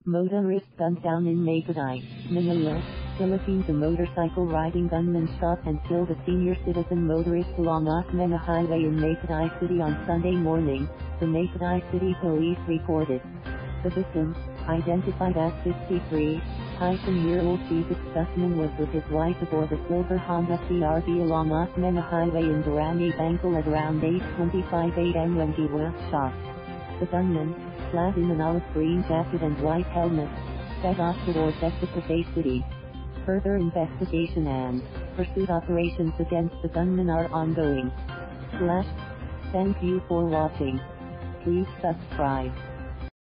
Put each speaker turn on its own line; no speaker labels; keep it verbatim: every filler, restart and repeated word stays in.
Motorist gunned down in Makati, Manila, Philippines. A motorcycle riding gunman shot and killed a senior citizen motorist along Osmeña Highway in Makati City on Sunday morning, the Makati City police reported. The victim, identified as fifty-three-year-old Jesus de Guzman, was with his wife aboard a silver Honda C R V along Osmeña Highway in Barangay Bangkal at around eight twenty-five a m when he was shot. The gunman, clad in an olive green jacket and white helmet, sped off towards exit Pasay City. Further investigation and pursuit operations against the gunman are ongoing. Slash. Thank you for watching. Please subscribe.